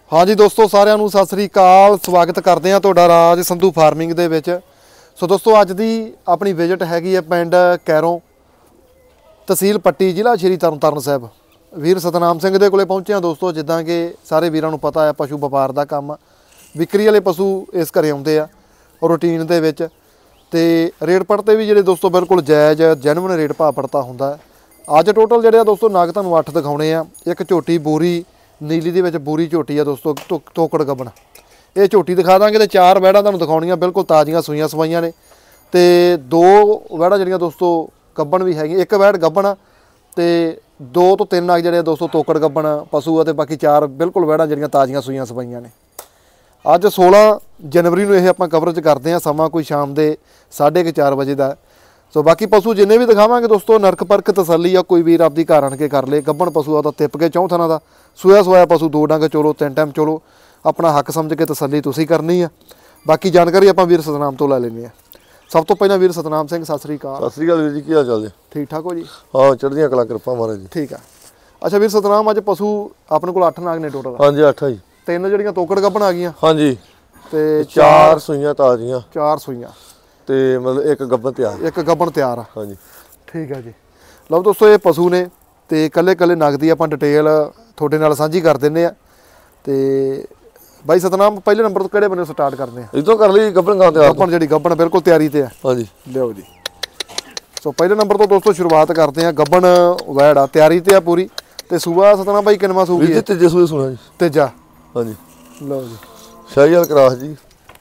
हाँ जी दोस्तों सारिਆਂ ਨੂੰ सत श्री अकाल स्वागत करते हैं ਤੁਹਾਡਾ ਰਾਜ ਸੰਧੂ ਫਾਰਮਿੰਗ ਦੇ ਵਿੱਚ। ਸੋ ਦੋਸਤੋ ਅੱਜ ਦੀ ਆਪਣੀ ਵਿਜ਼ਿਟ ਹੈਗੀ ਹੈ ਪਿੰਡ ਕੈਰੋਂ ਤਹਿਸੀਲ ਪੱਟੀ ਜ਼ਿਲ੍ਹਾ ਸ਼੍ਰੀ ਤਰਨਤਾਰਨ ਸਾਹਿਬ। ਵੀਰ ਸਤਨਾਮ ਸਿੰਘ ਦੇ ਕੋਲੇ ਪਹੁੰਚੇ ਹਾਂ ਦੋਸਤੋ। ਜਿੱਦਾਂ ਕਿ ਸਾਰੇ ਵੀਰਾਂ ਨੂੰ ਪਤਾ ਹੈ ਪਸ਼ੂ ਵਪਾਰ ਦਾ ਕੰਮ ਵਿਕਰੀ ਵਾਲੇ ਪਸ਼ੂ ਇਸ ਘਰੇ ਆਉਂਦੇ ਆ ਰੂਟੀਨ ਦੇ ਵਿੱਚ ਤੇ ਰੇਟ ਪੜ ਤੇ ਵੀ ਜਿਹੜੇ ਦੋਸਤੋ ਬਿਲਕੁਲ ਜਾਇਜ਼ ਜੈਨੂਇਨ ਰੇਟ ਭਾਅ ਪੜਤਾ ਹੁੰਦਾ। ਅੱਜ ਟੋਟਲ ਜਿਹੜੇ ਆ ਦੋਸਤੋ ਨਗ ਤੁਹਾਨੂੰ 8 ਦਿਖਾਉਣੇ ਆ। ਇੱਕ ਝੋਟੀ ਬੋਰੀ ਨੀਲੀ ਦੇ ਵਿੱਚ ਬੂਰੀ ਝੋਟੀ ਆ ਦੋਸਤੋ ਤੋਕੜ ਗੱਬਣ ਇਹ ਝੋਟੀ ਦਿਖਾ ਦਾਂਗੇ ਤੇ 4 ਵੈੜਾਂ ਤੁਹਾਨੂੰ ਦਿਖਾਉਣੀਆਂ ਬਿਲਕੁਲ ਤਾਜ਼ੀਆਂ ਸੂਈਆਂ ਸਵਾਈਆਂ ਨੇ ਤੇ 2 ਵੈੜਾਂ ਜਿਹੜੀਆਂ ਦੋਸਤੋ ਗੱਬਣ ਵੀ ਹੈਗੀਆਂ। ਇੱਕ ਵੈੜ ਗੱਬਣ ਆ ਤੇ 2 ਤੋਂ 3 ਨਗ ਜਿਹੜੇ ਦੋਸਤੋ ਤੋਕੜ ਗੱਬਣ ਪਸ਼ੂ ਆ ਤੇ ਬਾਕੀ 4 ਬਿਲਕੁਲ ਵੈੜਾਂ ਜਿਹੜੀਆਂ ਤਾਜ਼ੀਆਂ ਸੂਈਆਂ ਸਵਾਈਆਂ ਨੇ। ਅੱਜ 16 ਜਨਵਰੀ ਨੂੰ ਇਹ ਆਪਾਂ ਕਵਰੇਜ ਕਰਦੇ ਹਾਂ। ਸਮਾਂ ਕੋਈ ਸ਼ਾਮ ਦੇ 4:30 ਵਜੇ ਦਾ। ਸੋ ਬਾਕੀ ਪਸ਼ੂ ਜਿੰਨੇ ਵੀ ਦਿਖਾਵਾਂਗੇ ਦੋਸਤੋ ਨਰਕ ਪਰਖ ਤਸੱਲੀ ਆ। ਕੋਈ ਵੀਰ ਆਪਦੀ ਘਰ ਆਣ ਕੇ ਕਰ ਲੇ। ਗੱਬਣ ਪਸ਼ੂ ਆ ਤਾਂ ਤਿੱਪ ਕੇ 4 ਥਾਂ ਦਾ ਸੋਇਆ ਸੋਇਆ ਪਸ਼ੂ 2 ਡੰਗ ਚੋਲੋ 3 ਟਾਈਮ ਚੋਲੋ ਆਪਣਾ ਹੱਕ ਸਮਝ ਕੇ ਤਸੱਲੀ ਤੁਸੀਂ ਕਰਨੀ ਆ। ਬਾਕੀ ਜਾਣਕਾਰੀ ਆਪਾਂ ਵੀਰ ਸਤਨਾਮ ਤੋਂ ਲੈ ਲੈਂਦੇ ਆ। ਸਭ ਤੋਂ ਪਹਿਲਾਂ ਵੀਰ ਸਤਨਾਮ ਸਿੰਘ ਸਤਿ ਸ੍ਰੀ ਅਕਾਲ। ਸਤਿ ਸ੍ਰੀ ਅਕਾਲ ਵੀਰ ਜੀ, ਕੀ ਹਾਲ ਚਾਲ ਜੀ? ਠੀਕ ਠਾਕ ਹੋ ਜੀ? ਹਾਂ ਚੜ੍ਹਦੀਆਂ ਕਲਾ ਕਿਰਪਾ ਮਹਾਰਾਜ ਜੀ। ਠੀਕ ਆ। ਅੱਛਾ ਵੀਰ ਸਤਨਾਮ ਅੱਜ ਪਸ਼ੂ ਆਪਣੇ ਕੋਲ 8 ਨਾਗ ਨੇ ਟੋਟਲ? ਹਾਂਜੀ 8 ਜੀ। 3 ਜਿਹੜੀਆਂ ਤੋਕੜ ਗੱਬਣ ਆ ਗਈਆਂ ਹਾਂਜੀ ਤੇ 4 ਸੂਈਆਂ ਤਾਜ਼ੀਆਂ 4 ਸੂਈਆਂ ਤੇ ਮਤਲਬ ਇੱਕ ਗੱਬਣ ਤਿਆਰ। ਇੱਕ ਗੱਬਣ ਤਿਆਰ ਆ। ਹਾਂਜੀ ਠੀਕ ਆ ਜੀ। ਲਓ ਦੋਸਤੋ ਇਹ ਪਸ਼ੂ ਨੇ ਤੇ ਕੱਲੇ ਨਗ ਦੀ ਆਪਾਂ ਡਿਟੇਲ ਤੁਹਾਡੇ ਨਾਲ ਸਾਂਝੀ ਕਰ ਦਿੰਨੇ ਆ। ਤੇ ਬਾਈ ਸਤਨਾਮ ਪਹਿਲੇ ਨੰਬਰ ਤੋਂ ਕਿਹੜੇ ਬੰਨੇ ਸਟਾਰਟ ਕਰਦੇ ਆ? ਇਦੋਂ ਕਰ ਲਈ ਗੱਬਣ ਗਾਂ ਤਿਆਰ। ਗੱਬਣ ਜਿਹੜੀ ਗੱਬਣ ਬਿਲਕੁਲ ਤਿਆਰੀ ਤੇ ਆ। ਹਾਂਜੀ ਲਿਓ ਜੀ। ਸੋ ਪਹਿਲੇ ਨੰਬਰ ਤੋਂ ਦੋਸਤੋ ਸ਼ੁਰੂਆਤ ਕਰਦੇ ਆ। ਗੱਬਣ ਵੈੜ ਆ ਤਿਆਰੀ ਤੇ ਆ ਪੂਰੀ। ਤੇ ਸੂਆ ਸਤਨਾਮ ਬਾਈ ਕਿੰਨਵਾਂ ਸੂਗੀ? ਵੀਰ ਜੀ ਤੀਜੇ ਸੂਏ ਸੁਣਾ ਜੀ। ਤੀਜਾ। ਹਾਂਜੀ ਲਓ ਜੀ। ਸ਼ਾਹੀਵਾਲ ਕਰਾਸ ਜੀ।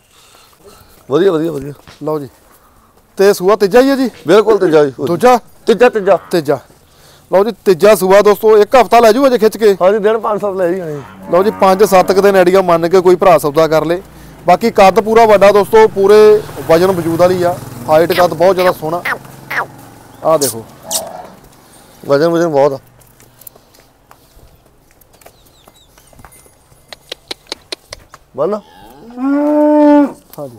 ਵਧੀਆ ਵਧੀਆ ਵਧੀਆ। ਲਓ ਜੀ। ਤੇ ਸੂਆ ਤੀਜਾ ਹੀ ਹੈ ਜੀ? ਬਿਲਕੁਲ ਤੀਜਾ ਜੀ। ਦੂਜਾ? ਤੀਜਾ। ਲਓ ਜੀ ਤੀਜਾ ਸੂਆ ਦੋਸਤੋ। ਇੱਕ ਹਫਤਾ ਲੈ ਜੂ ਅਜੇ ਖਿੱਚ ਕੇ? ਹਾਂਜੀ ਦਿਨ 5-7 ਲੈ ਜੀ। ਲਓ ਜੀ 5-7 ਦਿਨ ਐਡੀਆਂ ਮੰਨ ਕੇ ਕੋਈ ਭਰਾ ਸੌਦਾ ਕਰ ਲੇ। ਬਾਕੀ ਕੱਦ ਪੂਰਾ ਵੱਡਾ ਦੋਸਤੋ, ਪੂਰੇ ਵਜਨ ਵਜੂਦ ਵਾਲੀ ਆ। ਹਾਈਟ ਕੱਦ ਬਹੁਤ ਜ਼ਿਆਦਾ ਸੋਹਣਾ। ਆਹ ਦੇਖੋ ਵਜਨ ਬਹੁਤ ਆ। ਬੰਨ ਹਾਂਜੀ।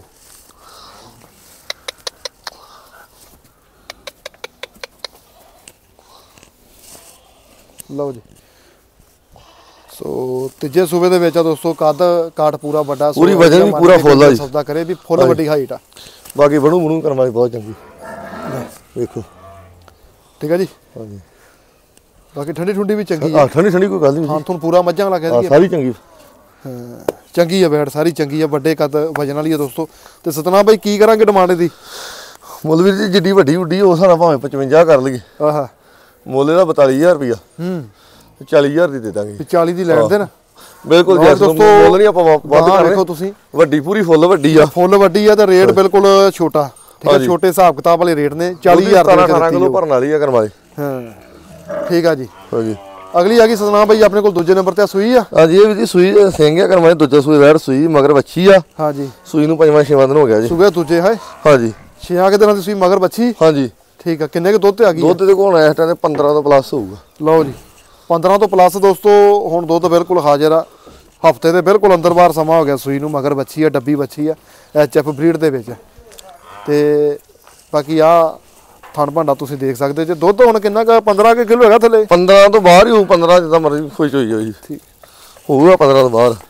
ਲਓ ਜੀ। ਸੋ ਤੀਜੇ ਸੂਬੇ ਦੇ ਵਿੱਚ ਆ ਦੋਸਤੋ ਕੱਦ ਕਾਠ ਪੂਰਾ ਵੱਡਾ। ਪੂਰੀ ਵਜਨ ਵੀ ਪੂਰਾ ਫੁੱਲ ਆ ਜੀ। ਸੌਦਾ ਕਰੇ ਵੀ ਫੁੱਲ ਵੱਡੀ ਹਾਈਟ ਆ। ਬਾਕੀ ਬਣੂ ਕਰਨ ਵਾਲੀ ਬਹੁਤ ਚੰਗੀ। ਵੇਖੋ ਠੀਕ ਆ ਜੀ। ਹਾਂਜੀ ਬਾਕੀ ਠੰਡੀ ਠੁੰਡੀ ਵੀ ਚੰਗੀ ਆ। ਠੰਡੀ ਕੋਈ ਗੱਲ ਨਹੀਂ। ਹਾਂ ਤੁਹਾਨੂੰ ਪੂਰਾ ਮੱਝਾਂ ਵਾਲਾ ਕਹਿ ਦਈਏ ਸਾਰੀ ਚੰਗੀ। ਹਾਂ ਚੰਗੀ ਆ ਬੈੜ ਸਾਰੀ ਚੰਗੀ ਆ। ਵੱਡੇ ਕੱਦ ਵਜਨ ਵਾਲੀ ਆ ਦੋਸਤੋ। ਤੇ ਸਤਨਾਮ ਬਾਈ ਕੀ ਕਰਾਂਗੇ ਡਿਮਾਂਡ ਦੀ? ਮੁੱਲ ਵੀਰ ਜੀ ਜਿੱਡੀ ਵੱਡੀ ਉੱਡੀ ਉਸ ਹਿਸਾਬ ਨਾਲ ਭਾਵੇਂ 55 ਕਰ ਲਈਏ। ਆਹਾ ਮੁੱਲ ਇਹਦਾ 42000 ਰੁਪਇਆ। 40000 ਦੀ ਦੇ ਦਾਂਗੇ। 40 ਦੀ ਲੈਣ ਦੇ ਨਾ। ਬਿਲਕੁਲ ਜੀ ਦੋਸਤੋ ਮੁੱਲ ਨਹੀਂ ਆਪਾਂ ਵੱਧ ਕਰ ਰਹੇ। ਦੇਖੋ ਤੁਸੀਂ ਵੱਡੀ ਪੂਰੀ ਫੁੱਲ ਵੱਡੀ ਆ। ਫੁੱਲ ਵੱਡੀ ਆ ਤੇ ਰੇਟ ਬਿਲਕੁਲ ਛੋਟਾ। ਠੀਕ ਆ ਛੋਟੇ ਹਿਸਾਬ ਕਿਤਾਬ ਵਾਲੇ ਰੇਟ ਨੇ। 40000 ਦੇ 18 ਕਿਲੋ ਭਰਨ ਵਾਲੀ ਆ ਕਰਮਾਲੀ। ਹਾਂ ਠੀਕ ਆ ਜੀ। ਹਾਂਜੀ ਅਗਲੀ ਆ ਗਈ ਸਤਨਾਮ ਬਾਈ ਆਪਣੇ ਕੋਲ ਦੂਜੇ ਨੰਬਰ ਤੇ ਸੂਈ ਆ। ਹਾਂਜੀ ਇਹ ਵੀ ਜੀ ਸੂਈ ਸਿੰਘ ਆ ਕਰਮਾਲੀ। ਦੂਜਾ ਸੂਈ ਵੈੜ ਸੂਈ ਮਗਰ ਵੱਛੀ ਆ। ਹਾਂਜੀ ਸੂਈ ਨੂੰ 5ਵਾਂ ਦਿਨ ਹੋ ਗਿਆ ਜੀ। ਸੂਏ ਦੂਜੇ ਹੈ। ਹਾਂਜੀ 6 ਦਿਨਾਂ ਦੀ ਸੂਈ ਮਗਰ ਵੱਛੀ। ਹਾਂਜੀ ਠੀਕ ਆ। ਕਿੰਨੇ ਕੁ ਦੁੱਧ ਤੇ ਆ ਗਈ? ਦੁੱਧ ਦੇ ਕੋਲ ਇਸ ਟਾਈਮ 15 ਤੋਂ ਪਲੱਸ ਹੋਊਗਾ। ਲਓ ਜੀ 15 ਤੋਂ ਪਲੱਸ ਦੋਸਤੋ ਹੁਣ ਦੁੱਧ ਬਿਲਕੁਲ ਹਾਜ਼ਰ ਆ। ਹਫਤੇ ਦੇ ਬਿਲਕੁਲ ਅੰਦਰ ਬਾਹਰ ਸਮਾਂ ਹੋ ਗਿਆ ਸੂਈ ਨੂੰ। ਮਗਰ ਵੱਛੀ ਆ ਡੱਬੀ ਵੱਛੀ ਆ HF ਬਰੀਡ ਦੇ ਵਿੱਚ। ਤੇ ਬਾਕੀ ਆ ਥਣ ਭਾਂਡਾ ਤੁਸੀਂ ਦੇਖ ਸਕਦੇ ਜੇ। ਦੁੱਧ ਹੁਣ ਕਿੰਨਾ ਕੁ 15 ਕਿਲੋ ਹੈਗਾ ਥੱਲੇ? 15 ਤੋਂ ਬਾਹਰ ਹੀ ਹੋਊ। 15 ਜਿੱਦਾਂ ਮਰਜ਼ੀ ਖੁਸ਼ ਹੋਈ ਜਾਓ ਜੀ। ਠੀਕ ਹੋਊਗਾ 15 ਤੋਂ ਬਾਹਰ।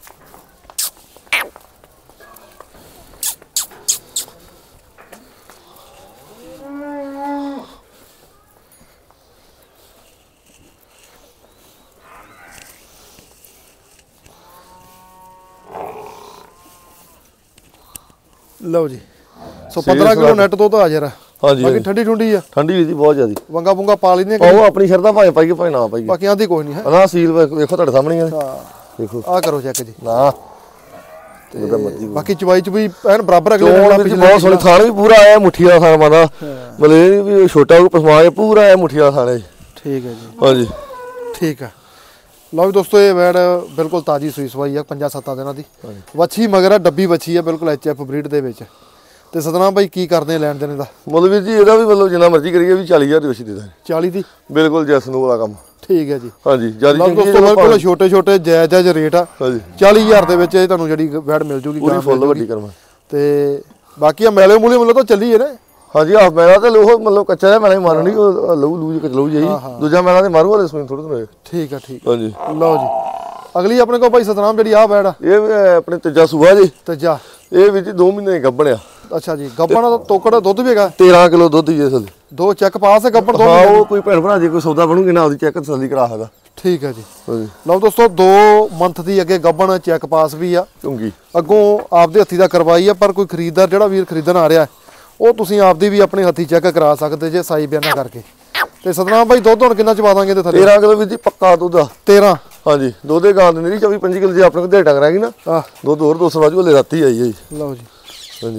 ਲਓ ਜੀ। ਸੋ 15 ਕਿਲੋ ਨੈਟ ਦੁੱਧ ਹਾਜ਼ਰ ਆ। ਹਾਂਜੀ ਬਾਕੀ ਠੰਡੀ ਠੁੰਡੀ ਆ। ਠੰਡੀ ਜੀ ਬਹੁਤ ਜ਼ਿਆਦੀ। ਵੰਗਾ ਬੁੰਗਾ ਪਾ ਲੈਂਦੇ ਉਹ ਆਪਣੀ ਸ਼ਰਧਾ ਭਾਵੇਂ ਪਾਈਏ ਭਾਵੇਂ ਨਾ ਪਾਈਏ। ਬਾਕੀ ਆਂਦੀ ਕੋਈ ਨਹੀਂ ਹੈ ਨਾ। ਸੀਲ ਵੇਖੋ ਤੁਹਾਡੇ ਸਾਹਮਣੇ ਆ। ਹਾਂ ਦੇਖੋ ਆ ਕਰੋ ਚੈੱਕ ਜੀ। ਨਾ ਤੇ ਬਾਕੀ ਚਵਾਈ ਚ ਵੀ ਐਨ ਬਰਾਬਰ ਅਗਲੇ ਬਹੁਤ ਸੋਹਣੀ। ਥਾਣ ਵੀ ਪੂਰਾ ਆਇਆ ਮੁੱਠੀ ਵਾਲਾ ਥਾਣ ਮਾਦਾ। ਮਤਲਬ ਇਹ ਵੀ ਛੋਟਾ ਕੋਈ ਪਸਮਾਜ ਪੂਰਾ ਆਇਆ ਮੁੱਠੀ ਵਾਲਾ ਥਾਣ। ਠੀਕ ਹੈ ਜੀ। ਹਾਂਜੀ ਠੀਕ ਆ। ਲਓ ਵੀ ਦੋਸਤੋ ਇਹ ਵੈੜ ਬਿਲਕੁਲ ਤਾਜ਼ੀ ਸੂਈ ਸਵਾਈ ਆ 5-7 ਦਿਨਾਂ ਦੀ। ਵੱਛੀ ਮਗਰ ਆ ਡੱਬੀ ਵੱਛੀ ਆ ਬਿਲਕੁਲ HF ਬਰੀਡ ਦੇ ਵਿੱਚ। ਤੇ ਸਤਨਾਮ ਬਾਈ ਕੀ ਕਰਦੇ ਆ ਲੈਣ ਦੇਣ ਦਾ? ਮੁੱਲ ਵੀਰ ਜੀ ਇਹਦਾ ਵੀ ਮਤਲਬ ਜਿੰਨਾ ਮਰਜ਼ੀ ਕਰੀਏ ਵੀ 40000 ਦੀ ਵਛੀ ਦੇ ਦਾਂਗੇ। 40 ਦੀ ਬਿਲਕੁਲ ਜੈਸਨੂ ਵਾਲਾ ਕੰਮ। ਠੀਕ ਹੈ ਜੀ। ਹਾਂਜੀ ਜਿਆਦਾ ਦੋਸਤੋ ਬਿਲਕੁਲ ਛੋਟੇ ਜਾਇਜ਼ ਰੇਟ ਆ। ਹਾਂਜੀ 40000 ਦੇ ਵਿੱਚ ਇਹ ਤੁਹਾਨੂੰ ਜਿਹੜੀ ਵੈੜ ਮਿਲ ਜੂਗੀ ਪੂਰੀ ਫੁੱਲ ਵੱਡੀ ਕਰਮਾ। ਤੇ ਬਾਕੀ ਆ ਮੈਲੇ ਮੂਲੇ ਮਤਲਬ ਤਾਂ ਚੱਲੀ ਹੈ ਨਾ। ਹਾਂਜੀ ਆ ਮੈਲਾ ਤੇ ਲੋਹ ਮਤਲਬ ਕੱਚਾ ਜਿਹਾ ਮੈਲਾ ਮਾਰਨੀ ਲਊ ਜੀ। ਦੂਜਾ ਮੈਲਾ ਤੇ ਮਾਰੂ ਵਾਲੇ ਸੂਈ ਥੋੜਾ ਥੋੜਾ। ਠੀਕ ਆ ਠੀਕ। ਹਾਂਜੀ ਲਓ ਜੀ ਅਗਲੀ ਆਪਣੇ ਕੋਲ ਭਾਈ ਸਤਨਾਮ ਜਿਹੜੀ ਆ ਬੈੜ ਇਹ ਆਪਣੇ ਤੀਜਾ ਸੂਆ ਜੀ ਤੀਜਾ ਇਹ ਵਿੱਚ 2 ਮਹੀਨੇ ਗੱਭਣ ਆ ਅੱਛਾ ਜੀ ਗੱਬਣ ਦਾ ਤੋਕੜ ਦੁੱਧ ਵੀ ਹੈਗਾ 13 ਕਿਲੋ ਦੁੱਧ ਜੀ ਅਸਲ ਦੋ ਚੈੱਕ ਪਾਸ ਹੈ ਗੱਬਣ ਦੋ ਹਾਂ ਉਹ ਕੋਈ ਭੈਣ ਭਰਾ ਜੇ ਕੋਈ ਸੌਦਾ ਬਣੂਗੀ ਨਾ ਉਹਦੀ ਚੈੱਕ ਤਸੱਲੀ ਕਰਾ ਸਕਦਾ ਠੀਕ ਹੈ ਜੀ ਹਾਂਜੀ ਲਓ ਦੋਸਤੋ 2 ਮੰਥ ਦੀ ਅੱਗੇ ਗੱਬਣ ਚੈੱਕ ਪਾਸ ਵੀ ਆ ਚੰਗੀ ਅੱਗੋਂ ਆਪਦੇ ਹੱਥੀ ਦਾ ਕਰਵਾਈ ਆ ਪਰ ਕੋਈ ਖਰੀਦਦਾਰ ਜਿਹੜਾ ਵੀਰ ਖਰੀਦਣ ਆ ਰਿਹਾ ਉਹ ਤੁਸੀਂ ਆਪਦੀ ਵੀ ਆਪਣੇ ਹੱਥੀ ਚੈੱਕ ਕਰਾ ਸਕਦੇ ਜੇ ਸਾਈ ਬਿਆਨਾ ਕਰਕੇ ਤੇ ਸਤਨਾਮ ਭਾਈ ਦੁੱਧ ਹੁਣ ਕਿੰਨਾ ਚਵਾ ਦਾਂਗੇ ਤੇ ਥੱਲੇ 13 ਕਿਲੋ ਵੀ ਜੀ ਪੱਕਾ ਦੁੱਧ ਆ 13 ਹਾਂਜੀ ਦੁੱਧੇ ਗਾਂ ਦੇ ਨਹੀਂ 24 25 ਕਿਲੋ ਜੇ ਆਪਣੇ ਕੋਲ ਦੇ ਟੰਗ ਰਹਿ ਗਈ ਨਾ ਆ ਦੁੱਧ ਹੋਰ 200 ਵਾਜੂ ਹਲੇ ਰਾਤੀ ਆਈ ਹੈ ਜੀ ਲਓ ਜੀ ਹਾਂਜੀ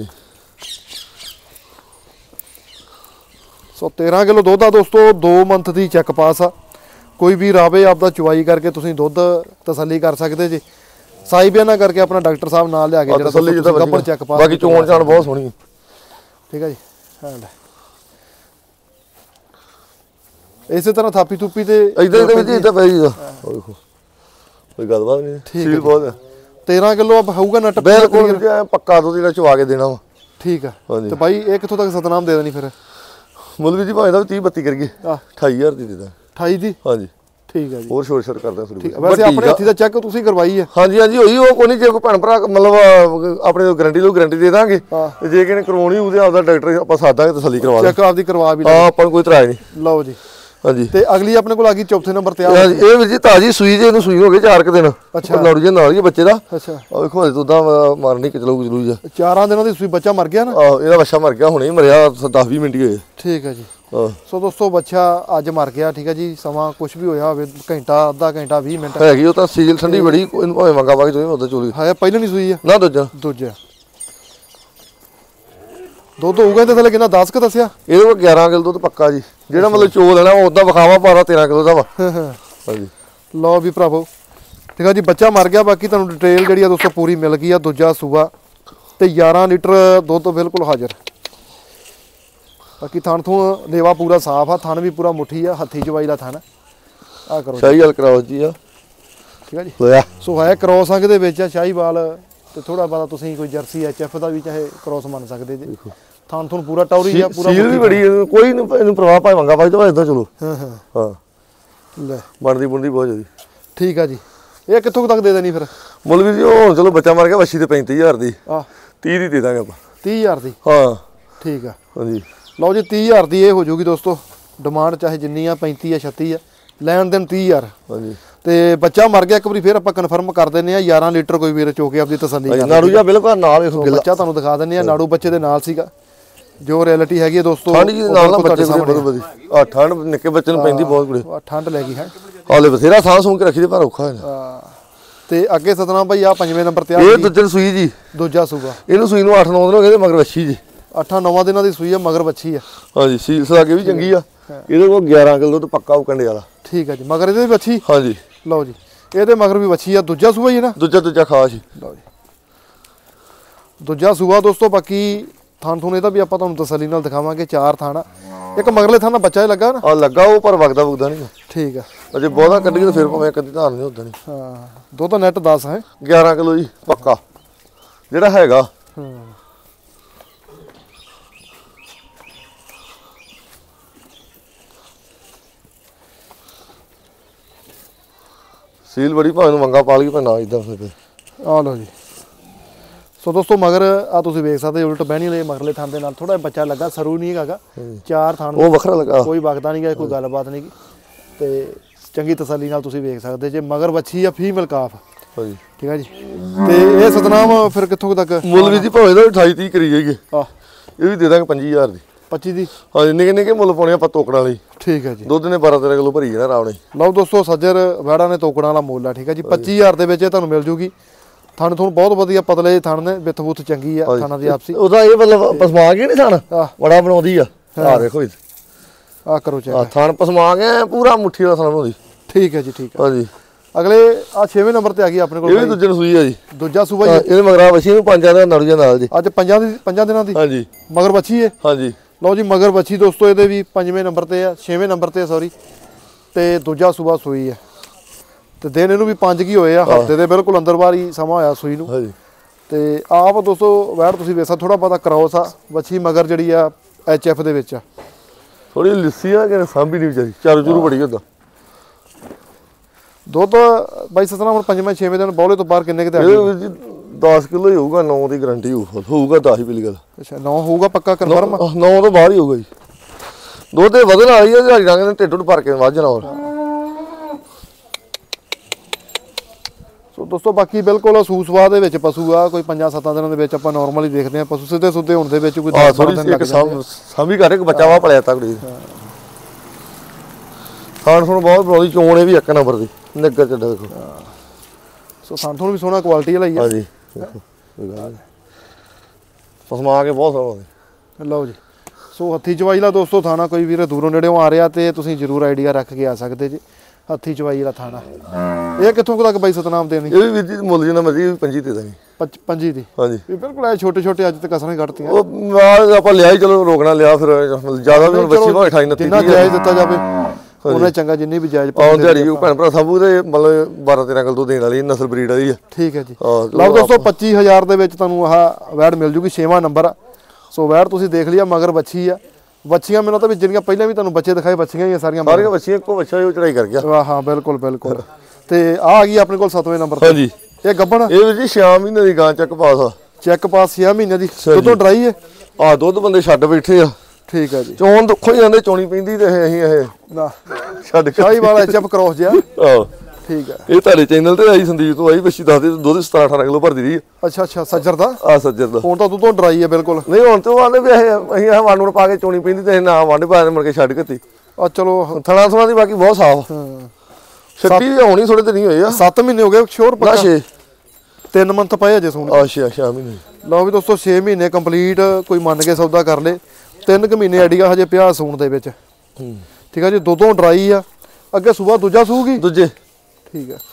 ਸੋ 13 ਕਿਲੋ ਦੁੱਧ ਆ ਦੋਸਤੋ 2 ਮੰਥ ਦੀ ਚੈੱਕ ਪਾਸ ਆ ਕੋਈ ਵੀ ਰਾਵੇ ਆਪਦਾ ਚੁਵਾਈ ਕਰਕੇ ਤੁਸੀਂ ਦੁੱਧ ਤਸੱਲੀ ਕਰ ਸਕਦੇ ਜੀ ਸਾਈ ਬਿਆਨਾ ਕਰਕੇ ਆਪਣਾ ਡਾਕਟਰ ਸਾਹਿਬ ਨਾਲ ਲਿਆ ਕੇ ਜਿਹੜਾ ਤਸੱਲੀ ਜਿੱਦਾਂ ਗੱਬਣ ਚੈੱਕ ਪਾਸ ਬਾਕੀ ਚੋਣ ਚਾਣ ਬਹੁਤ ਸੋਹਣੀ ਠੀਕ ਹੈ ਜੀ ਹਾਂ ਲੈ ਇਸੇ ਤਰ੍ਹਾਂ ਥਾਪੀ ਥੂਪੀ ਤੇ ਇਦਾਂ ਹੀ ਵਿੱਚ ਇਦਾਂ ਪਈ ਜਾ ਦੇਖੋ ਕੋਈ ਗੱਲਬਾਤ ਨਹੀਂ ਸੀਲ ਬਹੁਤ 13 ਕਿਲੋ ਹੋਊਗਾ ਨਟ ਬਿਲਕੁਲ ਪੱਕਾ ਦੁੱਧ ਜਿਹੜਾ ਚਵਾ ਕੇ ਦੇਣਾ ਵਾ ਠੀਕ ਆ ਤੇ ਬਾਈ ਇਹ ਕਿੱਥੋਂ ਤੱਕ ਸਤਨਾਮ ਦੇ ਦੇਣੀ ਫਿਰ ਮੁੱਲ ਵੀ ਜੀ ਭਾਵੇਂ ਦਾ 30 32 ਕਰੀਏ 28000 ਦੀ ਦੇ ਦਾਂ 28 ਦੀ ਹਾਂਜੀ ਠੀਕ ਹੈ ਜੀ ਹੋਰ ਛੋੜ ਛੜ ਕਰਦਾ ਫਿਰ ਵੈਸੇ ਆਪਣੇ ਹੱਥੀ ਦਾ ਚੈੱਕ ਤੁਸੀਂ ਕਰਵਾਈ ਹੈ ਹਾਂਜੀ ਹਾਂਜੀ ਹੋਈ ਉਹ ਕੋਈ ਨਹੀਂ ਜੇ ਕੋਈ ਭੈਣ ਭਰਾ ਮਤਲਬ ਆਪਣੇ ਗਾਰੰਟੀ ਲੋ ਗਾਰੰਟੀ ਦੇ ਦਾਂਗੇ ਤੇ ਜੇ ਕਿਨੇ ਕਰਵਾਉਣੀ ਉਹਦੇ ਆਪਦਾ ਡਾਕਟਰ ਆਪਾਂ ਸਾਦਾਂਗੇ ਤਸੱਲੀ ਕਰਵਾ ਦਾਂਗੇ ਚੈੱਕ ਆਪਦੀ ਕਰਵਾ ਵੀ ਹਾਂ ਆਪਾਂ ਨੂੰ ਕੋਈ ਇਤਰਾਜ਼ ਨਹੀਂ ਲਓ ਜੀ ਹਾਂਜੀ ਤੇ ਅਗਲੀ ਆਪਣੇ ਕੋਲ ਆ ਗਈ ਚੌਥੇ ਨੰਬਰ ਤੇ ਆ ਇਹ ਵੀਰ ਜੀ ਤਾਜੀ ਸੂਈ ਜੇ ਇਹਨੂੰ ਸੂਈ ਹੋ ਗਏ 4 ਦਿਨ ਅੱਛਾ ਨੌੜੀ ਜੇ ਨਾਲ ਹੀ ਬੱਚੇ ਦਾ ਅੱਛਾ ਆ ਵੇਖੋ ਹਜੇ ਦੁੱਧਾਂ ਮਾਰਨੀ ਕਿ ਚਲੂ ਜਲੂ ਜਾ 4 ਦਿਨਾਂ ਦੀ ਸੂਈ ਬੱਚਾ ਮਰ ਗਿਆ ਨਾ ਇਹਦਾ ਬੱਚਾ ਮਰ ਗਿਆ ਹੁਣੇ ਹੀ ਮਰਿਆ 10-20 ਮਿੰਟ ਹੀ ਹੋਏ ਠੀਕ ਹੈ ਜੀ ਹਾਂ ਸੋ ਦੋਸਤੋ ਬੱਚਾ ਅੱਜ ਮਰ ਗਿਆ ਠੀਕ ਹੈ ਜੀ ਸਮਾਂ ਕੁਝ ਵੀ ਹੋਇਆ ਹੋਵੇ ਘੰਟਾ ਅੱਧਾ ਘੰਟਾ 20 ਮਿੰਟ ਹੈਗੀ ਉਹ ਤਾਂ ਸੀਲ ਠੰਡੀ ਬੜੀ ਇਹਨੂੰ ਭਾਵੇਂ ਮੰਗਾ ਪਾ ਕੇ ਦੋਵੇਂ ਉਹਦਾ ਚੋਲੀ ਹੈ ਪਹਿਲਾਂ ਨਹੀਂ ਸੂਈ ਆ ਨਾ ਦੂਜਾ ਦੁੱਧ ਹੋਊਗਾ ਤੇ ਥੱਲੇ ਕਿੰਨਾ 10 ਕ ਦੱਸਿਆ ਇਹਦੇ ਕੋਲ 11 ਕਿਲੋ ਦੁੱਧ ਪੱਕਾ ਜੀ ਜਿਹੜਾ ਮਤਲਬ ਚੋ ਲੈਣਾ ਉਹ ਉਦਾਂ ਵਿਖਾਵਾ ਪਾਰਾ 13 ਕਿਲੋ ਦਾ ਵਾ ਹਾਂਜੀ ਲਓ ਵੀ ਭਰਾਵੋ ਠੀਕ ਆ ਜੀ ਬੱਚਾ ਮਰ ਗਿਆ ਬਾਕੀ ਤੁਹਾਨੂੰ ਡਿਟੇਲ ਜਿਹੜੀ ਆ ਦੋਸਤੋ ਪੂਰੀ ਮਿਲ ਗਈ ਆ ਦੂਜਾ ਸੂਆ ਤੇ 11 ਲੀਟਰ ਦੁੱਧ ਬਿਲਕੁਲ ਹਾਜ਼ਰ ਬਾਕੀ ਥਣ ਤੋਂ ਲੇਵਾ ਪੂਰਾ ਸਾਫ ਆ ਥਣ ਵੀ ਪੂਰਾ ਮੁੱਠੀ ਆ ਹੱਥੀ ਚਵਾਈ ਦਾ ਥਣ ਆ ਕਰੋ ਸ਼ਾਹੀ ਹਲ ਕਰਾਓ ਜੀ ਆ ਠੀਕ ਆ ਜੀ ਹੋਇਆ ਸੋ ਹੈ ਕ੍ਰੋਸ ਅੰਗ ਦੇ ਵਿੱਚ ਆ ਸ਼ਾਹੀਵਾਲ ਤੇ ਥੋੜਾ ਬਾਅਦ ਤੁਸੀਂ ਕੋਈ ਜਰਸੀ ਐਚਐਫ ਦਾ ਵੀ ਚਾਹੇ ਕ੍ਰੋਸ ਮੰਨ ਸਕਦੇ ਜੀ ਥਣ ਤੋਂ ਪੂਰਾ ਟੌਰੀ ਆ ਪੂਰਾ ਸੀਲ ਵੀ ਬੜੀ ਕੋਈ ਇਹਨੂੰ ਪ੍ਰਵਾਹ ਭਾਵੇਂ ਮੰਗਾ ਪਾਈ ਤਾਂ ਇਦਾਂ ਚਲੋ ਹਾਂ ਲੈ ਬਣਦੀ ਬੁੰਦੀ ਬਹੁਤ ਜਿਆਦੀ ਠੀਕ ਆ ਜੀ ਇਹ ਕਿੱਥੋਂ ਤੱਕ ਦੇ ਦੇਣੀ ਫਿਰ ਮੁੱਲ ਵੀ ਜੀ ਉਹ ਚਲੋ ਬੱਚਾ ਮਰ ਗਿਆ ਵੱਛੀ ਤੇ 35000 ਦੀ ਆ 30 ਦੀ ਦੇ ਦਾਂਗੇ ਆਪਾਂ 30000 ਦੀ ਹਾਂ ਠੀਕ ਆ ਹਾਂਜੀ ਲਓ ਜੀ 30000 ਦੀ ਇਹ ਹੋ ਜੂਗੀ ਦੋਸਤੋ ਡਿਮਾਂਡ ਚਾਹੇ ਜਿੰਨੀ ਆ 35 ਆ 36 ਆ ਲੈਣ ਦੇਣ 30000 ਹਾਂਜੀ ਤੇ ਬੱਚਾ ਮਰ ਗਿਆ ਇੱਕ ਵਾਰੀ ਫਿਰ ਆਪਾਂ ਕਨਫਰਮ ਕਰ ਦਿੰਨੇ ਆ 11 ਲੀਟਰ ਕੋਈ ਵੀਰ ਚੋ ਕੇ ਆਪਦੀ ਤਸੱਲੀ ਕਰ ਨਾੜੂ ਜਾਂ ਬਿਲਕੁਲ ਨਾਲ ਵੇਖੋ ਬੱਚਾ ਤੁਹਾਨੂੰ ਦਿਖਾ ਦਿੰਨੇ ਆ ਨਾੜੂ ਬੱਚੇ ਦੇ ਨਾਲ ਸੀਗਾ ਜੋ ਰਿਐਲਿਟੀ ਹੈਗੀ ਦੋਸਤੋ ਠੰਡ ਜੀ ਨਾਲ ਨਾ ਬੱਚੇ ਬਹੁਤ ਵਧੀਆ ਆ ਠੰਡ ਨਿੱਕੇ ਬੱਚੇ ਨੂੰ ਪੈਂਦੀ ਬਹੁਤ ਕੁੜੇ ਠੰਡ ਲੈ ਗਈ ਹੈ ਹਾਲੇ ਬਥੇਰਾ ਸਾਹ ਸੂੰ ਕੇ ਰੱਖੀ ਦੇ ਪਰ ਔਖਾ ਹੈ ਤੇ ਅੱਗੇ ਸਤਨਾਮ ਭਾਈ ਆ 5ਵੇਂ ਨੰਬਰ ਤੇ ਆ ਇਹ ਦੂਜੇ ਸੂਈ ਜੀ ਦੂਜਾ ਸੂਗਾ ਇਹਨੂੰ ਸੂਈ ਨੂੰ 8-9 ਦਿਨ ਹੋ ਗਏ ਤੇ ਮਗਰ ਵੱਛੀ ਜੀ 8-9 ਦਿਨਾਂ ਦੀ ਸੂਈ ਆ ਮਗਰ ਬੱਚੀ ਆ ਹਾਂਜੀ ਸੀਲਸ ਆ ਕੇ ਵੀ ਚੰਗੀ ਆ ਇਹਦੇ ਕੋਲ 11 ਕਿਲੋ ਦੁੱਧ ਪੱਕਾ ਕੰਡੇ ਵਾਲਾ ਠੀਕ ਆ ਜੀ ਮਗਰ ਇਹਦੇ ਵੀ ਬੱਚੀ ਹਾਂਜੀ ਲਓ ਜੀ ਇਹਦੇ ਮਗਰ ਵੀ ਬੱਚੀ ਆ ਦੂਜਾ ਸੂਆ ਹੀ ਨਾ ਦੂਜਾ ਖਾਸ ਹੀ ਲਓ ਜੀ ਦੂਜਾ ਸੂਆ ਦੋਸਤੋ ਬਾਕੀ ਥਣ ਥੁਣ ਇਹਦਾ ਵੀ ਆਪਾਂ ਤੁਹਾਨੂੰ ਤਸੱਲੀ ਨਾਲ ਦਿਖਾਵਾਂਗੇ 4 ਥਾਣਾ ਇੱਕ ਮਗਰਲੇ ਥਾਂ ਦਾ ਬੱਚਾ ਹੀ ਲੱਗਾ ਨਾ ਆ ਲੱਗਾ ਉਹ ਪਰ ਵਗਦਾ ਨਹੀਂ ਠੀਕ ਆ ਅਜੇ ਬਹੁਤਾ ਕੱਢੀ ਤਾਂ ਫਿਰ ਭਾਵੇਂ ਕਦੀ ਧਾਰ ਨਹੀਂ ਹੁੰਦਾ ਨਹੀਂ ਹਾਂ ਦੁੱਧ ਨੈਟ 10 ਹੈ 11 ਕਿਲੋ ਜੀ ਪੱਕਾ ਜਿਹੜਾ ਹੈਗਾ ਸੀਲ ਬੜੀ ਭਾਵੇਂ ਨੂੰ ਮੰਗਾ ਪਾ ਲਈ ਭਾਵੇਂ ਨਾ ਇਦਾਂ ਫਿਰ ਆ ਲਓ ਜੀ ਸੋ ਦੋਸਤੋ ਮਗਰ ਆ ਤੁਸੀਂ ਵੇਖ ਸਕਦੇ ਉਲਟ ਬਹਿਣੀ ਵਾਲੇ ਮਗਰਲੇ ਥਾਂ ਦੇ ਨਾਲ ਥੋੜਾ ਬੱਚਾ ਲੱਗਾ ਸਰੂ ਨਹੀਂ ਹੈਗਾ 4 ਥਾਂ ਉਹ ਵੱਖਰਾ ਲੱਗਾ ਕੋਈ ਵਗਦਾ ਨਹੀਂ ਗਾ ਕੋਈ ਗੱਲਬਾਤ ਨਹੀਂ ਤੇ ਚੰਗੀ ਤਸੱਲੀ ਨਾਲ ਤੁਸੀਂ ਵੇਖ ਸਕਦੇ ਜੇ ਮਗਰ ਬੱਚੀ ਆ ਫੀਮੇਲ ਕਾਫ ਹਾਂਜੀ ਠੀਕ ਹੈ ਜੀ ਤੇ ਇਹ ਸਤਨਾਮ ਫਿਰ ਕਿੱਥੋਂ ਤੱਕ ਮੁੱਲ ਵੀ ਜੀ ਭਾਵੇਂ ਦਾ 28 30 ਕਰੀ ਜਾਈਏ ਆ ਇਹ ਵੀ ਦੇ ਦਾਂਗੇ 25000 ਦੀ 25 ਦੀ ਹਾਂਜੀ ਨਿੱਕੇ ਮੁੱਲ ਪਾਉਣੇ ਆਪਾਂ ਤੋਕੜਾਂ ਲਈ ਠੀਕ ਹੈ ਜੀ ਦੁੱਧ ਨੇ 12 13 ਕਿਲੋ ਭਰੀ ਜਾਣਾ ਰਾਵਣੇ ਲਓ ਦੋਸਤੋ ਸੱਜਰ ਵੈੜਾ ਨੇ ਤੋਕੜਾਂ ਵਾਲਾ ਮੁੱਲ ਆ ਠੀਕ ਹੈ ਜੀ 25000 ਦੇ ਵਿੱਚ ਇਹ ਤੁਹਾਨੂੰ ਮਿਲ ਜੂਗੀ ਥਣ ਤੁਹਾਨੂੰ ਬਹੁਤ ਵਧੀਆ ਪਤਲੇ ਥਣ ਨੇ ਵਿੱਥ ਬੁੱਥ ਚੰਗੀ ਆ ਥਣਾਂ ਦੀ ਆਪਸੀ ਉਹਦਾ ਇਹ ਮਤਲਬ ਪਸਮਾ ਕੇ ਨਹੀਂ ਥਣ ਬੜਾ ਬਣਾਉਂਦੀ ਆ ਆ ਦੇਖੋ ਆ ਕਰੋ ਚੈੱਕ ਆ ਥਣ ਪਸਮਾ ਕੇ ਪੂਰਾ ਮੁੱਠੀ ਦਾ ਥਣ ਬਣਾਉਂਦੀ ਠੀਕ ਹੈ ਜੀ ਠੀਕ ਹੈ ਹਾਂਜੀ ਅਗਲੇ ਆ 6ਵੇਂ ਨੰਬਰ ਤੇ ਆ ਗਈ ਆਪਣੇ ਕੋਲ ਇਹ ਵੀ ਦੂਜੇ ਨੂੰ ਸੂਈ ਆ ਜੀ ਦੂਜਾ ਸੂਬਾ ਜੀ ਇਹਦੇ ਮਗਰਾ ਵਛੀ ਨੂੰ 5 ਦਾ ਨੜੂਜਾ ਨਾਲ ਜੀ ਅੱਜ 5 ਦਿਨਾਂ ਦੀ ਹਾਂਜੀ ਮਗਰ ਬੱਚੀ ਹੈ ਹਾਂਜੀ ਲਓ ਜੀ ਮਗਰ ਬੱਚੀ ਦੋਸਤੋ ਇਹਦੇ ਵੀ 5ਵੇਂ ਨੰਬਰ ਤੇ ਆ 6ਵੇਂ ਨੰਬਰ ਤੇ ਸੌਰੀ ਤੇ ਦੂਜਾ ਸੂਬਾ ਸੂਈ ਹੈ ਤੇ ਦਿਨ ਇਹਨੂੰ ਵੀ 5 ਕੀ ਹੋਏ ਆ ਹਫਤੇ ਦੇ ਬਿਲਕੁਲ ਅੰਦਰ ਬਾਹਰ ਹੀ ਸਮਾਂ ਹੋਇਆ ਸੂਈ ਨੂੰ ਹਾਂਜੀ ਤੇ ਆਪ ਦੋਸਤੋ ਵੈੜ ਤੁਸੀਂ ਵੇਖਾ ਥੋੜਾ ਬਹੁਤਾ ਕਰਾਉਸ ਆ ਬੱਚੀ ਮਗਰ ਜਿਹੜੀ ਆ ਐਚਐਫ ਦੇ ਵਿੱਚ ਆ ਥੋੜੀ ਲਿੱਸੀ ਆ ਕਿ ਸਾਂਭੀ ਨਹੀਂ ਵਿਚਾਰੀ ਚਾਰੂ ਚੂਰੂ ਬੜੀ ਹੁੰਦਾ ਦੁੱਧ ਬਾਈ ਸਤਨਾਮ ਹੁਣ 5ਵੇਂ-6ਵੇਂ ਦਿਨ ਬੌਲੇ ਤੋਂ ਬਾਹਰ ਕਿੰਨੇ ਕਿਤੇ ਇਹ ਵੀਰ ਜੀ 10 ਕਿਲੋ ਹੀ ਹੋਊਗਾ, 9 ਦੀ ਗਾਰੰਟੀ ਹੋਊਗਾ 10 ਹੀ ਪੀਲੀ ਗੱਲ। ਅੱਛਾ 9 ਹੋਊਗਾ ਪੱਕਾ ਕਨਫਰਮ? 9 ਤੋਂ ਬਾਹਰ ਹੀ ਹੋਊਗਾ ਜੀ। ਦੁੱਧ ਤੇ ਵਧਣ ਵਾਲੀ ਹੈ, ਦਿਹਾੜੀ ਨਾਲ ਢਿੱਡ ਭਰ ਕੇ ਵੱਧ ਜਾਣਾ। ਹੋਰ ਸੋ ਦੋਸਤੋ ਬਾਕੀ ਬਿਲਕੁਲ ਸੂਸਵਾ ਦੇ ਵਿੱਚ ਪਸ਼ੂ ਆ, ਕੋਈ 5-7 ਦਿਨਾਂ ਦੇ ਵਿੱਚ ਆਪਾਂ ਨਾਰਮਲੀ ਦੇਖਦੇ ਆ ਪਸ਼ੂ ਸਿੱਧੇ ਸੁੱਧੇ ਹੋਣ ਦੇ ਵਿੱਚ ਕੋਈ 10 ਦਿਨ ਲੱਗ ਜਾਂਦੇ। ਸਾਂਭੀ ਘਰ ਇੱਕ ਬੱਚਾ ਵਾ ਪਲਿਆ ਤੱਕ ਦੀ ਖਾਣ ਸੁਣ ਬਹੁਤ ਬੜੀ ਚੋਣ ਹੈ ਵੀ ਇੱਕ ਨੰਬਰ ਦੀ ਨਿੱਗਰ ਚ ਦੇਖੋ। ਸੋ ਸੰਥੋਂ ਵੀ ਸੋਹਣਾ ਕੁਆਲਿਟੀ ਵਾਲਾ ਹੀ ਆ। ਹਾਂਜੀ ਪਸਮਾ ਕੇ ਬਹੁਤ ਸੋਹਣਾ। ਲਓ ਜੀ ਸੋ ਹੱਥੀ ਚਵਾਈ ਲਾ ਦੋਸਤੋ ਥਾਣਾ, ਕੋਈ ਵੀਰ ਦੂਰੋਂ ਨੇੜਿਓਂ ਆ ਰਿਹਾ ਤੇ ਤੁਸੀਂ ਜ਼ਰੂਰ ਆਈਡੀਆ ਰੱਖ ਕੇ ਆ ਸਕਦੇ ਜੀ। ਹੱਥੀ ਚਵਾਈ ਵਾਲਾ ਥਾਣਾ ਇਹ ਕਿੱਥੋਂ ਤੱਕ ਬਾਈ ਸਤਨਾਮ ਦੇਣੀ? ਇਹ ਵੀ ਵੀਰ ਜੀ ਮੁੱਲ ਜਿੰਨਾ ਮਰਜ਼ੀ 25 ਦੇ ਦਾਂਗੇ। 25 ਦੀ? ਹਾਂਜੀ ਇਹ ਬਿਲਕੁਲ ਐ ਛੋਟੇ ਅੱਜ ਤੱਕ ਕਸਰਾਂ ਘਟਤੀਆਂ। ਉਹ ਨਾਲ ਆਪਾਂ ਲਿਆ ਹੀ ਚਲੋ ਰੋਕਣਾ ਲਿਆ ਫਿਰ ਜ਼ਿਆਦਾ ਵੀ ਹੁਣ ਬੱਚੀ ਭਾਵੇਂ 28 29 ਜਿੰਨਾ ਜਾਇਜ਼ ਦਿੱਤਾ ਜਾਵੇ ਉਹਨੇ ਚੰਗਾ, ਜਿੰਨੀ ਵੀ ਜਾਇਜ਼ ਆਉਂ ਦਿਹਾੜੀ ਭੈਣ ਭਰਾ ਸਭ ਉਹਦੇ ਮਤਲਬ 12-13 ਕਿਲੋ ਦੇਣ ਵਾਲੀ ਨਸਲ ਬਰੀਡ ਵਾਲੀ ਆ। ਠੀਕ ਹੈ ਜੀ। ਲਓ ਦੋਸਤੋ 25000 ਦੇ ਵਿੱਚ ਤੁਹਾਨੂੰ ਆਹ ਵੈੜ ਮਿਲ ਜੂਗੀ, 6ਵਾਂ ਨੰਬਰ ਆ। ਸੋ ਵੈੜ ਤੁਸੀਂ ਦੇਖ ਲਿਆ, ਮਗਰ ਬੱਚੀ ਆ। ਬੱਚੀਆਂ ਮੈਨੂੰ ਤਾਂ ਵੀ ਜਿਹੜੀਆਂ ਪਹਿਲਾਂ ਵੀ ਤੁਹਾਨੂੰ ਬੱਚੇ ਦਿਖਾਏ ਬੱਚੀਆਂ ਹੀ ਆ ਸਾਰੀਆਂ ਬੱਚੀਆਂ, ਇੱਕੋ ਬੱਚਾ ਉਹ ਚੜਾਈ ਕਰ ਗਿਆ। ਵਾਹ ਹਾਂ ਬਿਲਕੁਲ ਤੇ ਆ ਗਈ ਆਪਣੇ ਕੋਲ 7ਵੇਂ ਨੰਬਰ ਤੇ। ਹਾਂਜੀ ਇਹ ਗੱਬਣ ਇਹ ਵੀ ਜੀ 6 ਮਹੀਨੇ ਦੀ ਗਾਂ ਚੱਕ ਪਾਸ ਆ। ਚੈੱਕ ਪਾਸ 6 ਮਹੀਨੇ ਦੀ, ਦੁੱਧੋਂ ਡਰਾਈ ਹੈ। ਆ ਦੁੱਧ ਬੰਦੇ ਛੱਡ ਬੈਠੇ ਆ। ਠੀਕ ਹੈ ਜੀ। ਚੋਣ ਦੁੱਖੋਂ ਹੀ ਜਾਂਦੇ, ਚੋਣੀ ਪੈਂਦੀ ਤੇ ਅਸੀਂ ਇਹ ਨਾ ਛੱਡ ਕੇ ਸ਼ਾਹੀ ਵਾਲਾ ਐਚਐਫ ਕ੍ਰੋਸ ਜਿਆ। ਆਹ ਠੀਕ ਹੈ। ਇਹ ਤੁਹਾਡੇ ਚੈਨਲ ਤੇ ਆਈ ਸੰਦੀਪ ਤੋਂ ਆਈ ਬੱਚੀ ਦੱਸਦੇ ਦੁੱਧ 17-18 ਕਿਲੋ ਭਰਦੀ ਰਹੀ। ਅੱਛਾ ਸੱਜਰ ਦਾ? ਆ ਸੱਜਰ ਦਾ ਹੁਣ ਤਾਂ ਦੁੱਧੋਂ ਡਰਾਈ ਹੈ ਬਿਲਕੁਲ। ਨਹੀਂ ਹੁਣ ਤੇ ਉਹ ਆਨੇ ਵੀ ਅਸੀਂ ਇਹ ਵੰਡ ਪਾ ਕੇ ਚੋਣੀ ਪੈਂਦੀ ਤੇ ਨਾ ਵੰਡ ਪਾ ਕੇ ਮੁੜ ਕੇ ਛੱਡ ਕੇ ਆ ਚਲੋ ਥਣਾ ਥਣਾ ਦੀ ਬਾਕੀ ਬਹੁਤ ਸਾਫ। ਛੱਡੀ ਹੋਣੀ ਥੋੜੇ ਦਿਨ ਹੀ ਹੋਏ ਆ। 7 ਮਹੀਨੇ ਹੋ ਗਏ ਸ਼ੋਰ ਪੱਕਾ। 3 ਮੰਥ ਪਏ ਅਜੇ ਸੋਣ। ਅੱਛਾ 6 ਮਹੀਨੇ। ਲਓ ਵੀ ਦੋਸਤੋ 6 ਮਹੀਨੇ ਕੰਪਲੀਟ ਕੋਈ ਮੰਨ ਕੇ ਸੌਦਾ ਕਰ ਲੇ। 3 ਮਹੀਨੇ ਆਈਡੀਆ ਹਜੇ ਪਿਆ ਸੂਣ ਦੇ ਵਿੱਚ। ਠੀਕ ਹੈ ਜੀ। ਦੁੱਧੋਂ ਡਰਾਈ ਆ। ਅੱਗੇ ਸੂਆ ਦੂਜਾ ਸੂਗੀ? ਦੂਜੇ। ਠੀਕ ਹੈ।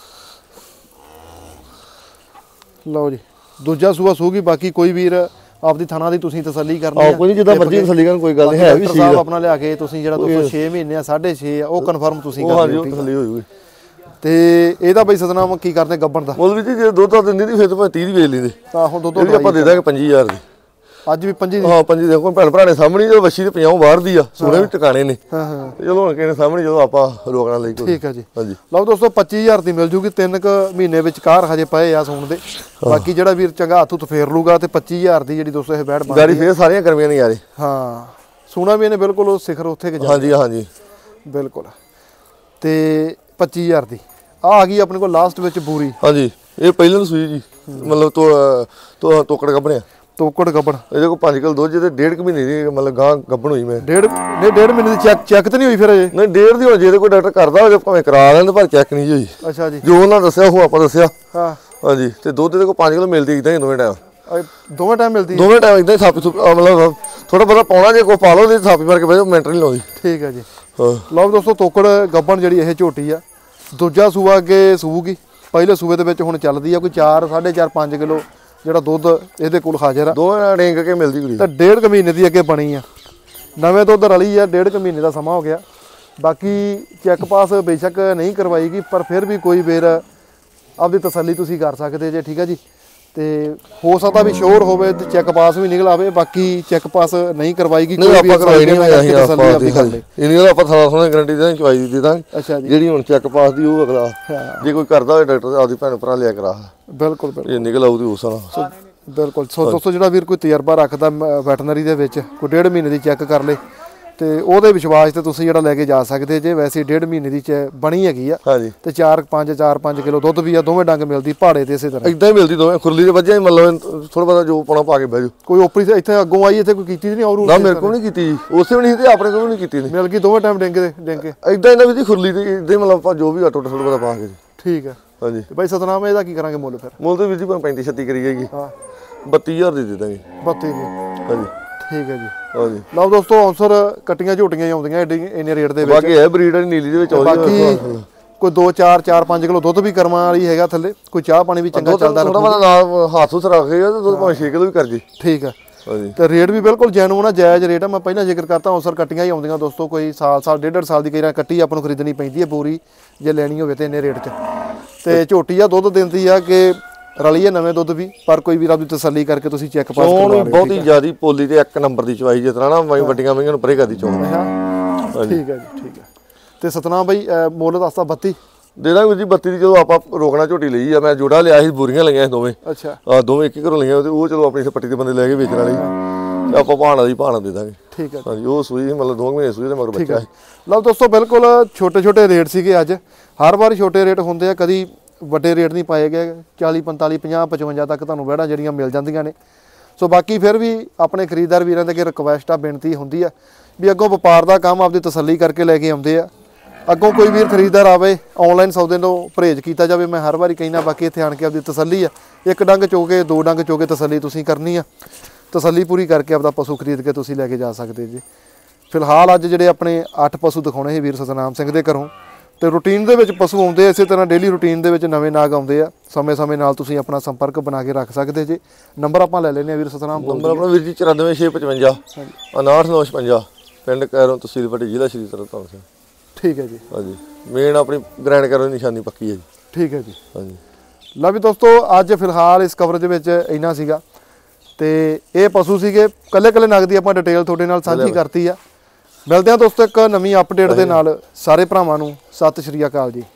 ਲਓ ਜੀ ਦੂਜਾ ਸੂਆ ਸੂਗੀ। ਬਾਕੀ ਕੋਈ ਵੀਰ ਆਪਦੀ ਥਾਣਾ ਦੀ ਤੁਸੀਂ ਤਸੱਲੀ ਕਰਨੀ ਆ। ਕੋਈ ਨਹੀਂ ਜਿੱਦਾਂ ਮਰਜ਼ੀ ਤਸੱਲੀ ਕਰਨ, ਕੋਈ ਗੱਲ ਨਹੀਂ ਹੈ ਵੀ ਸੀ ਆਪਣਾ ਲਿਆ ਕੇ ਤੁਸੀਂ ਜਿਹੜਾ ਦੋਸਤੋ 6 ਮਹੀਨੇ ਆ 6.5 ਆ ਉਹ ਕਨਫਰਮ ਤੁਸੀਂ ਕਰ ਲਿਓ। ਤਸੱਲੀ ਹੋ ਜੂਗੀ। ਤੇ ਇਹਦਾ ਬਈ ਸਤਨਾਮ ਕੀ ਕਰਦੇ ਗੱਬਣ ਦਾ? ਮੁੱਲ ਵੀ ਜੀ ਜੇ ਦੁੱਧ ਦਿੰਦੀ ਦੀ ਫਿਰ ਤਾਂ 30 ਦੀ ਵੇਚ ਲੈਂਦੇ। ਆਹੋ ਦੁੱਧ ਆਪਾਂ ਦੇ ਦਾਂਗੇ 25000 ਦੀ। ਅੱਜ ਵੀ 5 ਦੀ? ਹਾਂ 5 ਦੇਖੋ ਭੈਣ ਭਰਾ ਨੇ ਸਾਹਮਣੇ ਜੋ ਵੱਛੀ ਤੇ 50 ਬਾਹਰ ਦੀ ਆ, ਸੋਨੇ ਵੀ ਟਿਕਾਣੇ ਨੇ। ਹਾਂ ਚਲੋ ਹੁਣ ਕਿਸੇ ਸਾਹਮਣੇ ਜਦੋਂ ਆਪਾਂ ਰੋਕਣਾ ਲਈ ਕੋਈ। ਠੀਕ ਹੈ ਜੀ। ਹਾਂਜੀ ਲਓ ਦੋਸਤੋ 25000 ਦੀ ਮਿਲ ਜੂਗੀ। 3 ਮਹੀਨੇ ਵਿੱਚ ਕਾਰ ਹਜੇ ਪਏ ਆ ਸੂਣ ਦੇ। ਬਾਕੀ ਜਿਹੜਾ ਵੀਰ ਚੰਗਾ ਹੱਥ ਉੱਤ ਫੇਰ ਲੂਗਾ ਤੇ 25000 ਦੀ ਜਿਹੜੀ ਦੋਸਤੋ ਇਹ ਬੈਠ ਬਣ ਗਾੜੀ ਫੇਰ ਸਾਰੀਆਂ ਗਰਮੀਆਂ ਨਹੀਂ ਯਾਰੇ। ਹਾਂ ਸੂਣਾ ਵੀ ਇਹਨੇ ਬਿਲਕੁਲ ਉਹ ਸਿਖਰ ਉੱਥੇ ਕਿ ਹਾਂਜੀ ਹਾਂਜੀ ਬਿਲਕੁਲ। ਤੇ 25000 ਦੀ ਆ ਗਈ ਆਪਣੇ ਕੋਲ ਲਾਸਟ ਵਿੱਚ ਬੂਰੀ। ਹਾਂਜੀ ਇਹ ਪਹਿਲਾਂ ਨੂੰ ਸੂਈ ਜੀ, ਮਤਲਬ ਤੋਕੜ ਗੱਭਣਿਆ। ਤੋਕੜ ਗੱਬਣ ਇਹਦੇ ਕੋਲ 5 ਕਿਲੋ ਦੁੱਧ ਜੇ ਤੇ 1.5 ਮਹੀਨੇ ਦੀ ਮਤਲਬ ਗਾਂ ਗੱਭਣ ਹੋਈ ਮੈਂ। 1.5 ਮਹੀਨੇ ਦੀ ਚੈੱਕ ਤੇ ਨਹੀਂ ਹੋਈ ਫਿਰ ਅਜੇ? ਨਹੀਂ 1.5 ਦੀ ਹੋਣੀ, ਜੇ ਕੋਈ ਡਾਕਟਰ ਕਰਦਾ ਹੋਵੇ ਭਾਵੇਂ ਕਰਾ ਲੈਂਦੇ, ਪਰ ਚੈੱਕ ਨਹੀਂ ਹੋਈ। ਅੱਛਾ ਜੀ। ਜੋ ਉਹਨਾਂ ਦੱਸਿਆ ਉਹ ਆਪਾਂ ਦੱਸਿਆ। ਹਾਂ ਹਾਂਜੀ ਤੇ ਦੁੱਧ ਦੇ ਕੋਲ 5 ਕਿਲੋ ਮਿਲਦੀ ਇਦਾਂ ਹੀ ਦੋਵੇਂ ਟਾਈਮ। ਦੋਵੇਂ ਟਾਈਮ ਮਿਲਦੀ? ਦੋਵੇਂ ਟਾਈਮ ਇਦਾਂ ਹੀ ਥਾਪੀ ਮਤਲਬ ਥੋੜਾ ਬਹੁਤਾ ਪਾਉਣਾ, ਜੇ ਕੋਈ ਪਾ ਲਓ ਨਹੀਂ ਥਾਪੀ ਮਾਰ ਕੇ ਬਹਿ ਮਿੰਟ ਨਹੀਂ ਲਾਉਂਦੀ। ਠੀਕ ਹੈ ਜੀ। ਹਾਂ ਲਓ ਦੋਸਤੋ ਤੋਕੜ ਗੱਬਣ ਜਿਹੜੀ ਇਹ ਝੋਟੀ ਆ ਦੂਜਾ ਸੂਆ ਅੱਗੇ ਸੂਗੀ। ਪਹਿਲੇ ਸੂਏ ਦੇ ਵਿੱਚ ਹੁਣ ਚੱਲਦੀ ਆ ਕੋਈ 4 4.5 5 ਕਿਲੋ ਜਿਹੜਾ ਦੁੱਧ ਇਹਦੇ ਕੋਲ ਹਾਜ਼ਰ ਆ। ਦੋਵੇਂ ਡੇਂਗ ਕੇ ਮਿਲਦੀ ਕੁੜੀ ਤਾਂ 1.5 ਮਹੀਨੇ ਦੀ ਅੱਗੇ ਬਣੀ ਆ। ਨਵੇਂ ਦੁੱਧ ਰਲੀ ਆ, 1.5 ਮਹੀਨੇ ਦਾ ਸਮਾਂ ਹੋ ਗਿਆ। ਬਾਕੀ ਚੈੱਕ ਪਾਸ ਬੇਸ਼ੱਕ ਨਹੀਂ ਕਰਵਾਈਗੀ, ਪਰ ਫਿਰ ਵੀ ਕੋਈ ਵੀਰ ਆਪਦੀ ਤਸੱਲੀ ਤੁਸੀਂ ਕਰ ਸਕਦੇ ਜੇ। ਠੀਕ ਹੈ ਜੀ। ਤੇ ਹੋ ਸਕਦਾ ਵੀ ਸ਼ੋਰ ਹੋਵੇ ਤੇ ਚੈੱਕ ਪਾਸ ਵੀ ਨਿਕਲ ਆਵੇ। ਬਾਕੀ ਚੈੱਕ ਪਾਸ ਨਹੀਂ ਕਰਵਾਈਗੀ ਕੋਈ ਵੀ ਕਰਵਾਈ ਨਹੀਂ ਹੋਇਆ। ਇਹਨੀ ਆਪਾਂ ਥਾਣਾ ਸੋਨੇ ਗਾਰੰਟੀ ਦੇ ਚਵਾਈ ਦੇ ਦਾਂਗੇ। ਅੱਛਾ ਜੀ। ਜਿਹੜੀ ਹੁਣ ਚੈੱਕ ਪਾਸ ਦੀ ਉਹ ਅਗਲਾ ਜੇ ਕੋਈ ਕਰਦਾ ਹੋਵੇ ਡਾਕਟਰ ਆਪਦੀ ਭੈਣ ਭਰਾ ਲਿਆ ਕਰਾ। ਬਿਲਕੁਲ ਇਹ ਨਿਕਲ ਆਉਦੀ ਉਸ ਨਾਲ। ਬਿਲਕੁਲ। ਸੋ ਦੋਸਤੋ ਜਿਹੜਾ ਵੀਰ ਕੋਈ ਤਜਰਬਾ ਰੱਖਦਾ ਵੈਟਰਨਰੀ ਦੇ ਵਿੱਚ ਕੋਈ 1.5 ਮਹੀਨੇ ਦੀ ਚੈੱਕ ਕਰ ਲੇ ਤੇ ਉਹਦੇ ਵਿਸ਼ਵਾਸ ਤੇ ਤੁਸੀਂ ਜਿਹੜਾ ਲੈ ਕੇ ਜਾ ਸਕਦੇ ਜੇ। ਵੈਸੇ 1.5 ਮਹੀਨੇ ਦੀ ਬਣੀ ਹੈਗੀ ਆ। ਹਾਂਜੀ ਤੇ 4-5 ਕਿਲੋ ਦੁੱਧ ਵੀ ਆ। ਦੋਵੇਂ ਡੰਗ ਮਿਲਦੀ ਪਹਾੜੇ ਤੇ ਇਸੇ ਤਰ੍ਹਾਂ ਇਦਾਂ ਹੀ ਮਿਲਦੀ ਦੋਵੇਂ ਖੁਰਲੀ ਦੇ ਵੱਜਿਆ ਮਤਲਬ ਥੋੜਾ ਬਹੁਤਾ ਜੋ ਪਾਉਣਾ ਪਾ ਕੇ ਬਹਿ ਜਾਓ। ਕੋਈ ਓਪਰੀ ਇੱਥੇ ਅੱਗੋਂ ਆਈ ਇੱਥੇ ਕੋਈ ਕੀਤੀ ਨਹੀਂ? ਔਰ ਨਾ ਮੇਰੇ ਕੋਲ ਨਹੀਂ ਕੀਤੀ ਜੀ, ਉਸੇ ਵੀ ਨਹੀਂ ਤੇ ਆਪਣੇ ਕੋਲ ਵੀ ਨਹੀਂ ਕੀਤੀ। ਮਿਲ ਗਈ ਦੋਵੇਂ ਟਾਈਮ ਡੰਗੇ ਇਦਾਂ ਇਹਨਾਂ ਵਿੱਚ ਖੁਰਲੀ ਤੇ ਇਦਾਂ ਮਤਲਬ ਆਪਾਂ ਜੋ ਵੀ ਆਟੋ ਥੋੜਾ ਬਹੁਤਾ ਪਾ ਕੇ। ਠੀਕ ਹੈ। ਹਾਂਜੀ ਤੇ ਬਾਈ ਸਤਨਾਮ ਇਹਦਾ ਕੀ ਕਰਾਂਗੇ ਮੁੱਲ ਫਿਰ? ਮੁੱਲ ਤੇ ਵੀਰ ਜੀ 35-36 ਕਰੀ ਜਾਏਗੀ। ਹਾਂ 32000 ਦੀ ਦੇ ਦਾਂਗੇ। 32 ਦੀ? ਹਾਂਜੀ ਠੀਕ ਹੈ ਜੀ। ਹਾਂਜੀ ਲਓ ਦੋਸਤੋ ਆਨਸਰ ਕੱਟੀਆਂ ਝੋਟੀਆਂ ਆਉਂਦੀਆਂ ਇੰਨੇ ਰੇਟ ਦੇ ਵਿੱਚ। ਬਾਕੀ ਹੈ ਬਰੀਡ ਨੀਲੀ ਦੇ ਵਿੱਚ ਬਾਕੀ ਕੋਈ 2-4-5 ਕਿਲੋ ਦੁੱਧ ਵੀ ਕਰਮਾਂ ਵਾਲੀ ਹੈਗਾ ਥੱਲੇ। ਕੋਈ ਚਾਹ ਪਾਣੀ ਵੀ ਚੰਗਾ ਚੱਲਦਾ ਥੋੜਾ ਬਹੁਤਾ ਨਾਲ ਹੱਥ ਹੁੱਥ ਰੱਖੇਗਾ ਤੇ ਦੁੱਧ ਭਾਵੇਂ 6 ਕਿਲੋ ਵੀ ਕਰ ਜੇ। ਠੀਕ ਹੈ। ਹਾਂਜੀ ਤੇ ਰੇਟ ਵੀ ਬਿਲਕੁਲ ਜੈਨੂਨ ਆ, ਜਾਇਜ਼ ਰੇਟ ਆ। ਮੈਂ ਪਹਿਲਾਂ ਜ਼ਿਕਰ ਕਰਤਾ ਆਨਸਰ ਕੱਟੀਆਂ ਹੀ ਆਉਂਦੀਆਂ ਦੋਸਤੋ। ਕੋਈ ਸਾਲ 1.5 ਸਾਲ ਦੀ ਕਈ ਵਾਰ ਕੱਟੀ ਆਪਾਂ ਨੂੰ ਖਰੀਦਣੀ ਪੈਂਦੀ ਹੈ ਬੋਰੀ ਜੇ ਲੈਣੀ ਹੋਵੇ ਤੇ ਇੰਨੇ ਰੇਟ 'ਚ। ਤੇ ਝੋਟੀ ਆ ਦੁੱਧ ਦਿੰਦੀ ਆ ਕਿ ਰਲੀ ਹੈ ਨਵੇਂ ਦੁੱਧ ਵੀ, ਪਰ ਕੋਈ ਵੀਰ ਆਪਦੀ ਤਸੱਲੀ ਕਰਕੇ ਤੁਸੀਂ ਚੈੱਕ ਪਾਸ ਕਰਵਾ ਲਿਓ। ਬਹੁਤੀ ਜ਼ਿਆਦੀ ਪੋਲੀ ਤੇ 1 ਨੰਬਰ ਦੀ ਚਵਾਈ ਜਿਸ ਤਰ੍ਹਾਂ ਨਾ ਵੱਡੀਆਂ ਮਈਆਂ ਨੂੰ ਪਰੇ ਕਰਦੀ ਚੋਣ। ਠੀਕ ਹੈ ਜੀ। ਠੀਕ ਹੈ। ਤੇ ਸਤਨਾਮ ਬਾਈ ਮੁੱਲ ਦੱਸਦਾ 32? ਦੇ ਦਾਂਗੇ ਵੀਰ ਜੀ 32 ਦੀ। ਜਦੋਂ ਆਪਾਂ ਰੋਕਣਾ ਝੋਟੀ ਲਈ ਆ, ਮੈਂ ਜੋੜਾ ਲਿਆ ਸੀ, ਬੋਰੀਆਂ ਲਈਆਂ ਸੀ ਦੋਵੇਂ। ਅੱਛਾ ਦੋਵੇਂ ਇੱਕ ਘਰੋਂ ਲਈਆਂ, ਉਹ ਚਲੋ ਆਪਣੀ ਪੱਟੀ ਦੇ ਬੰਦੇ ਲੈ ਕੇ ਵੇਚਣ ਵਾਲੇ, ਤੇ ਆਪਾਂ ਭਾਣਾ ਦੇ ਦਾਂਗੇ। ਠੀਕ ਹੈ ਹਾਂਜੀ, ਉਹ ਸੂਈ ਮਤਲਬ 2 ਮਹੀਨੇ ਸੂਈ ਤੇ ਮਗਰ ਬੱਚਾ ਸੀ। ਲਓ ਦੋਸਤੋ ਬਿਲਕੁਲ ਛੋਟੇ ਰੇਟ ਸੀਗੇ ਅੱਜ। ਹਰ ਵਾਰ ਛੋਟੇ ਰੇਟ ਹੁੰਦੇ ਆ, ਕਦੀ ਵੱਡੇ ਰੇਟ ਨਹੀਂ ਪਾਏ ਗਏ। 40 45 50 55 ਤੱਕ ਤੁਹਾਨੂੰ ਵਹਿੜਾਂ ਜਿਹੜੀਆਂ ਮਿਲ ਜਾਂਦੀਆਂ ਨੇ। ਸੋ ਬਾਕੀ ਫਿਰ ਵੀ ਆਪਣੇ ਖਰੀਦਦਾਰ ਵੀਰਾਂ ਦੇ ਅੱਗੇ ਰਿਕੁਐਸਟ ਆ, ਬੇਨਤੀ ਹੁੰਦੀ ਆ ਵੀ ਅੱਗੋਂ ਵਪਾਰ ਦਾ ਕੰਮ ਆਪਦੀ ਤਸੱਲੀ ਕਰਕੇ ਲੈ ਕੇ ਆਉਂਦੇ ਆ। ਅੱਗੋਂ ਕੋਈ ਵੀਰ ਖਰੀਦਦਾਰ ਆਵੇ, ਆਨਲਾਈਨ ਸੌਦੇ ਤੋਂ ਪਰਹੇਜ਼ ਕੀਤਾ ਜਾਵੇ। ਮੈਂ ਹਰ ਵਾਰੀ ਕਹਿਣਾ, ਬਾਕੀ ਇੱਥੇ ਆਣ ਕੇ ਆਪਦੀ ਤਸੱਲੀ ਆ, ਇੱਕ ਡੰਗ ਚੋਕੇ 2 ਡੰਗ ਚੋਕੇ ਤਸੱਲੀ ਤੁਸੀਂ ਕਰਨੀ ਆ। ਤਸੱਲੀ ਪੂਰੀ ਕਰਕੇ ਆਪਦਾ ਪਸ਼ੂ ਖਰੀਦ ਕੇ ਤੁਸੀਂ ਲੈ ਕੇ ਜਾ ਸਕਦੇ ਜੀ। ਫਿਲਹਾਲ ਅੱਜ ਜਿਹੜੇ ਆਪਣੇ 8 ਪਸ਼ੂ ਦਿਖਾਉਣੇ ਸੀ ਵੀਰ ਸਤਨਾਮ ਸਿੰਘ ਦੇ ਘਰੋਂ, ਤੇ ਰੂਟੀਨ ਦੇ ਵਿੱਚ ਪਸ਼ੂ ਆਉਂਦੇ, ਇਸੇ ਤਰ੍ਹਾਂ ਡੇਲੀ ਰੂਟੀਨ ਦੇ ਵਿੱਚ ਨਵੇਂ ਨਾਗ ਆਉਂਦੇ ਆ। ਸਮੇਂ ਨਾਲ ਤੁਸੀਂ ਆਪਣਾ ਸੰਪਰਕ ਬਣਾ ਕੇ ਰੱਖ ਸਕਦੇ ਜੀ। ਨੰਬਰ ਆਪਾਂ ਲੈ ਲੈਂਦੇ ਆ ਵੀਰ ਸਤਨਾਮ। ਨੰਬਰ ਆਪਣਾ ਵੀਰ ਜੀ 94655 59955, ਪਿੰਡ ਕੈਰੋਂ, ਤਹਿਸੀਲ ਪੱਟੀ, ਜ਼ਿਲ੍ਹਾ ਸ਼੍ਰੀ ਤਰਨਤਾਰਨ। ਠੀਕ ਹੈ ਜੀ। ਹਾਂਜੀ, ਮੇਨ ਆਪਣੀ ਗ੍ਰੈਂਡ ਕੈਰੋਂ ਦੀ ਨਿਸ਼ਾਨੀ ਪੱਕੀ ਹੈ ਜੀ। ਠੀਕ ਹੈ ਜੀ। ਹਾਂਜੀ, ਲਓ ਵੀ ਦੋਸਤੋ, ਅੱਜ ਫਿਲਹਾਲ ਇਸ ਕਵਰੇਜ ਵਿੱਚ ਇੰਨਾ ਸੀਗਾ, ਤੇ ਇਹ ਪਸ਼ੂ ਸੀਗੇ। ਕੱਲੇ ਨਗ ਦੀ ਆਪਾਂ ਡਿਟੇਲ ਤੁਹਾਡੇ ਨਾਲ ਸਾਂਝੀ ਕਰਤੀ ਆ। ਮਿਲਦੇ ਹਾਂ ਦੋਸਤੋ ਇੱਕ ਨਵੀਂ ਅਪਡੇਟ ਦੇ ਨਾਲ। ਸਾਰੇ ਭਰਾਵਾਂ ਨੂੰ ਸਤਿ ਸ਼੍ਰੀ ਅਕਾਲ ਜੀ।